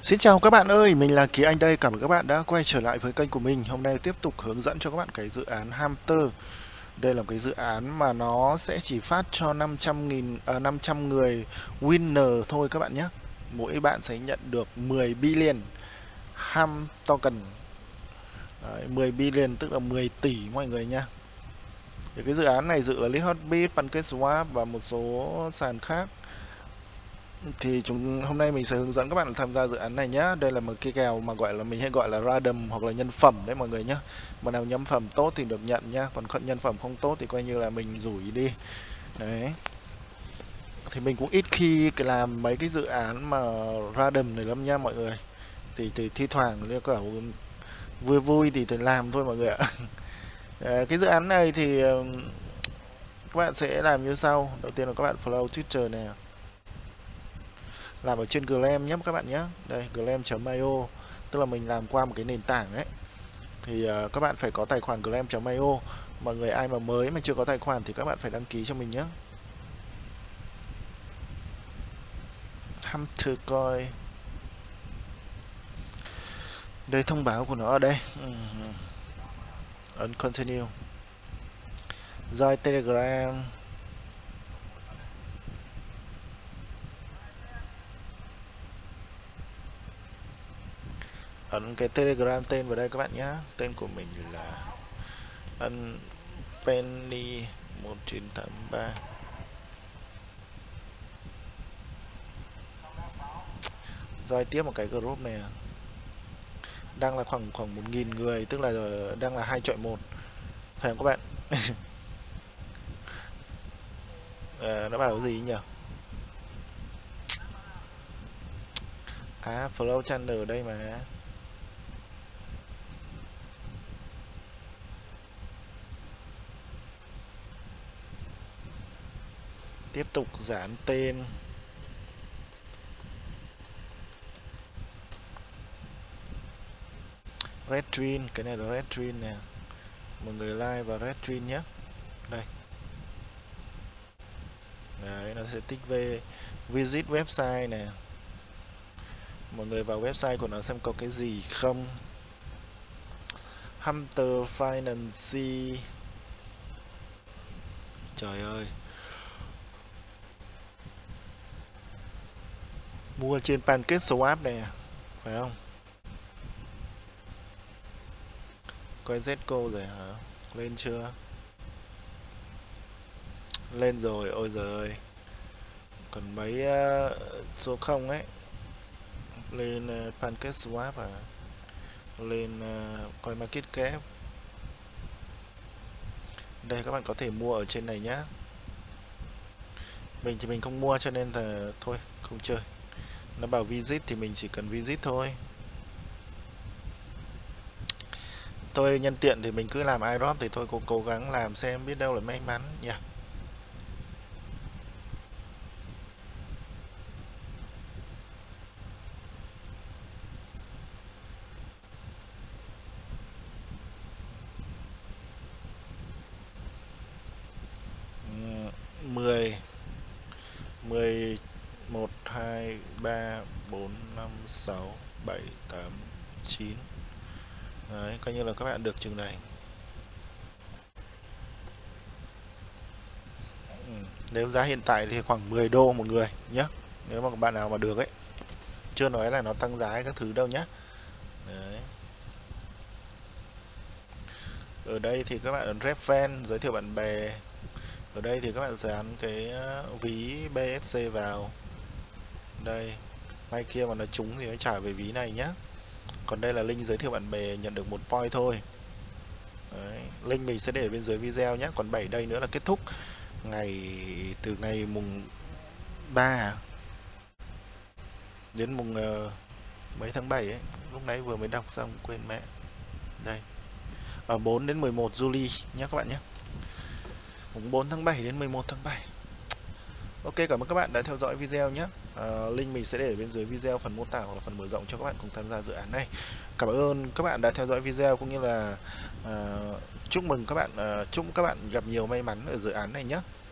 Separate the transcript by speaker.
Speaker 1: Xin chào các bạn ơi, mình là Kỳ Anh đây. Cảm ơn các bạn đã quay trở lại với kênh của mình. Hôm nay tiếp tục hướng dẫn cho các bạn cái dự án Hamster. Đây là một cái dự án mà nó sẽ chỉ phát cho 500 người winner thôi các bạn nhé. Mỗi bạn sẽ nhận được 10 billion ham token. Đấy, 10 billion tức là 10 tỷ mọi người nha. Thì cái dự án này dự là LeetHotBit, PancakeSwap và một số sàn khác. Thì hôm nay mình sẽ hướng dẫn các bạn tham gia dự án này nhé. Đây là một cái kèo mà mình hay gọi là random hoặc là nhân phẩm đấy mọi người nhé. Mà nào nhân phẩm tốt thì được nhận nhá, còn nhân phẩm không tốt thì coi như là mình rủi đi. Đấy. Thì mình cũng ít khi làm mấy cái dự án mà random này lắm nha mọi người. Thì thi thoảng kiểu vui vui thì làm thôi mọi người ạ. Cái dự án này thì các bạn sẽ làm như sau. Đầu tiên là các bạn follow Twitter này, làm ở trên Glam nhé các bạn nhé. Đây glam.io, tức là mình làm qua một cái nền tảng ấy. Thì các bạn phải có tài khoản glam.io. Mọi người ai mà mới mà chưa có tài khoản thì các bạn phải đăng ký cho mình nhé. Hamster coin. Đây thông báo của nó ở đây. Ấn continue. Join Telegram. Ấn cái Telegram tên vào đây các bạn nhé. Tên của mình là ấn Penny 1983. Join tiếp một cái group này. Đang là khoảng 1.000 người, tức là đang là 2 chọi 1. Phải không các bạn? Nó bảo cái gì nhỉ? Flow channel ở đây mà. Tiếp tục dán tên. Redstream, cái này là Redstream nè. Mọi người like vào Redstream nhé. Đây. Đấy, nó sẽ tích về visit website nè. Mọi người vào website của nó xem có cái gì không. Hamster Finance. Trời ơi. Mua trên PancakeSwap nè, phải không? Coi Zco rồi hả? Lên chưa? Lên rồi, ôi giời ơi. Còn mấy số không ấy. Lên PancakeSwap à? Lên coi market cap. Đây các bạn có thể mua ở trên này nhá. Mình thì mình không mua cho nên là thôi, không chơi. Nó bảo visit thì mình chỉ cần visit thôi. Tôi nhân tiện thì mình cứ làm iDrop thì tôi cố gắng làm xem biết đâu là may mắn nhỉ. Yeah. Mười 1 2 3 4 5 6 7 8 9. Đấy, coi như là các bạn được chừng này. Nếu giá hiện tại thì khoảng 10 đô một người nhé. Nếu mà bạn nào mà được ấy. Chưa nói là nó tăng giá các thứ đâu nhé. Đấy. Ở đây thì các bạn ấn rep fan, giới thiệu bạn bè. Ở đây thì các bạn dán cái ví BSC vào. Đây. Mai kia mà nó trúng thì nó trả về ví này nhé. Còn đây là link giới thiệu bạn bè, nhận được 1 point thôi. Đấy. Link mình sẽ để ở bên dưới video nhé. Còn 7 đây nữa là kết thúc. Từ ngày mùng 3 đến mùng mấy tháng 7 ấy. Lúc nãy vừa mới đọc xong quên mẹ. Đây. Ở 4 đến 11 Juli nhé các bạn nhé. Mùng 4 tháng 7 đến 11 tháng 7. Ok, cảm ơn các bạn đã theo dõi video nhé. Link mình sẽ để ở bên dưới video phần mô tả hoặc là phần mở rộng cho các bạn cùng tham gia dự án này. Cảm ơn các bạn đã theo dõi video cũng như là chúc các bạn gặp nhiều may mắn ở dự án này nhé.